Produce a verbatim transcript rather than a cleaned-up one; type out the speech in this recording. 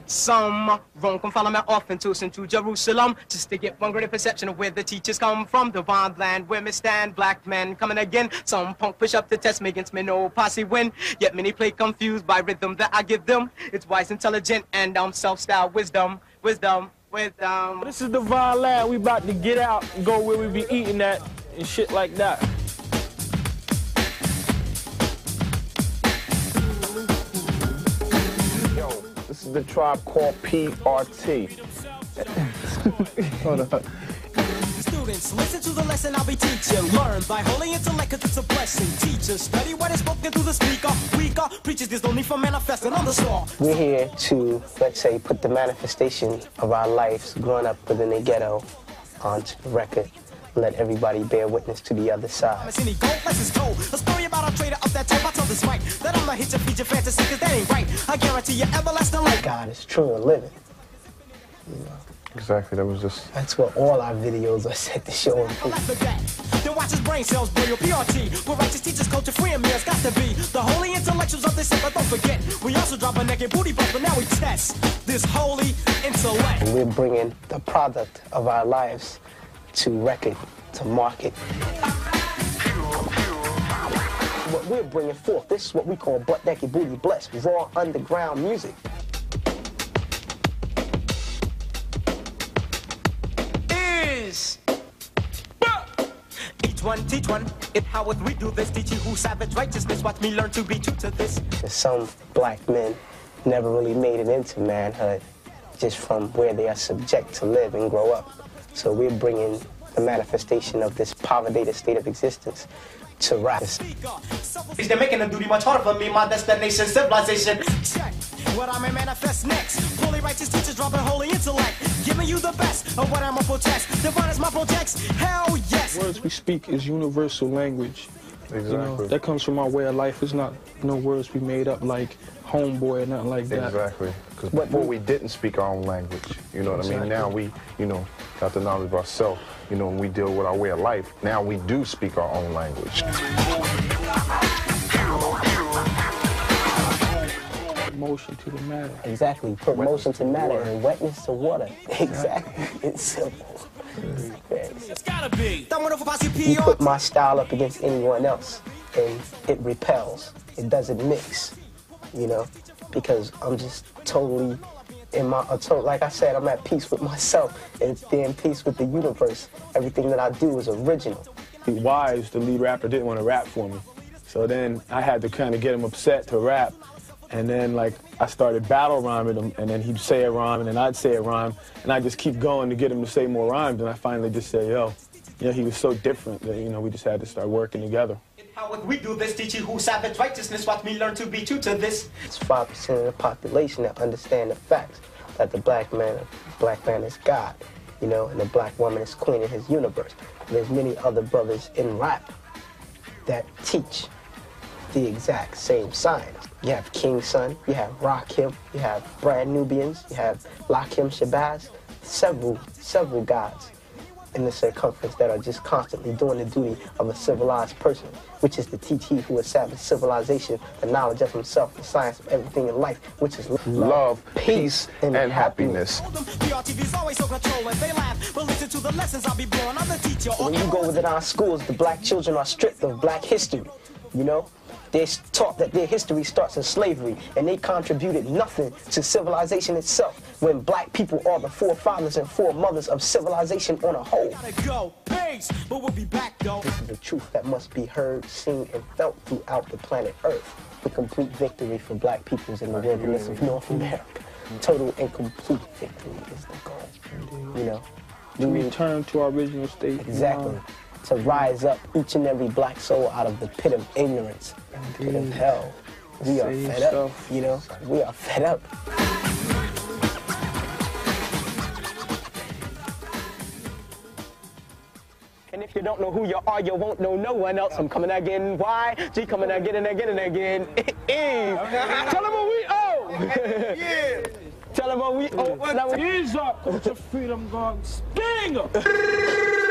Some wrong come follow me off into to Jerusalem just to get one greater perception of where the teachers come from. The bond land where me stand, black men coming again. Some punk push up the test me against me, no posse win. Yet many play confused by rhythm that I give them. It's wise, intelligent, and um self-style wisdom, wisdom, wisdom. This is Divine Lab. We about to get out and go where we be eating at and shit like that. This is the tribe called P R T. Hold up. Students, listen to the lesson I'll be teaching. Learn by holy intellect, cause it's a blessing. Teachers, study what is spoken through the speaker. Weaker preachers, there's no need for manifesting on the star. We're here to, let's say, put the manifestation of our lives growing up within the ghetto onto the record. Let everybody bear witness to the other side. A story about a trader of that type. I tell this right, that I'm not here to feed your fantasy, cause that ain't right. I guarantee you everlasting life. God is true and living. You know? Exactly, that was just... That's what all our videos are set to show and prove. Then watch his brain cells blow your P R T. Where righteous teachers, culture free and me, it's got to be the holy intellectuals of this set, but don't forget, we also drop a naked booty bump, but now we test this holy intellect. And we're bringing the product of our lives to record, to market. What we're bringing forth, this is what we call butt naked booty blessed, raw underground music. Is each one teach one, it how would we do this? Teach you who savage righteousness, watch me learn to be true to this. Some black men never really made it into manhood, just from where they are subject to live and grow up. So we're bringing the manifestation of this poverty state of existence to rap. They're making them duty much harder for me, my destination, civilization. Check what I may manifest next. Fully righteous teachers dropping holy intellect, giving you the best of what I'm a protest. Divine is my projects, hell yes. Words we speak is universal language. Exactly. You know, that comes from our way of life. It's not no words we made up like homeboy or nothing like that. Exactly. Because before we didn't speak our own language. You know what exactly. I mean? Now we, you know, got the knowledge of ourselves. You know, when we deal with our way of life, now we do speak our own language. Motion to the matter. Exactly. Put motion to matter and wetness to water. Exactly. It's simple. It's gotta be. You put my style up against anyone else, and it repels. It doesn't mix, you know, because I'm just totally in my, uh, like I said, I'm at peace with myself, and it's in peace with the universe. Everything that I do is original. Wise, the lead rapper, didn't want to rap for me, so then I had to kind of get him upset to rap. And then, like, I started battle rhyming him, and then he'd say a rhyme, and then I'd say a rhyme, and I'd just keep going to get him to say more rhymes, and I finally just said, yo, you know, he was so different that, you know, we just had to start working together. How would we do this? Teach you who savage righteousness, watch me learn to be true to this. It's five percent of the population that understand the facts that the black man, black man is God, you know, and the black woman is queen in his universe. And there's many other brothers in rap that teach the exact same science. You have King Son, you have Rakim, you have Brad Nubians, you have Lakim Shabazz, several, several gods in the circumference that are just constantly doing the duty of a civilized person, which is to teach he who established civilization, the knowledge of himself, the science of everything in life, which is love, love peace, peace, and, and happiness. happiness. When you go within our schools, the black children are stripped of black history, you know? They're taught that their history starts in slavery, and they contributed nothing to civilization itself, when black people are the forefathers and foremothers of civilization on a whole. This is the truth that must be heard, seen, and felt throughout the planet Earth. The complete victory for black peoples in the wilderness of North America. Total and complete victory is the goal, you know? To return to our original state. Exactly. To rise up each and every black soul out of the pit of ignorance, pit of hell. We are fed up, you know? We are fed up. And if you don't know who you are, you won't know no one else. I'm coming again. Why? G coming again and again and again. Eve. Tell them what we owe. Yeah. Tell them what we owe. Ease up, Culture Freedom Gong Stinger.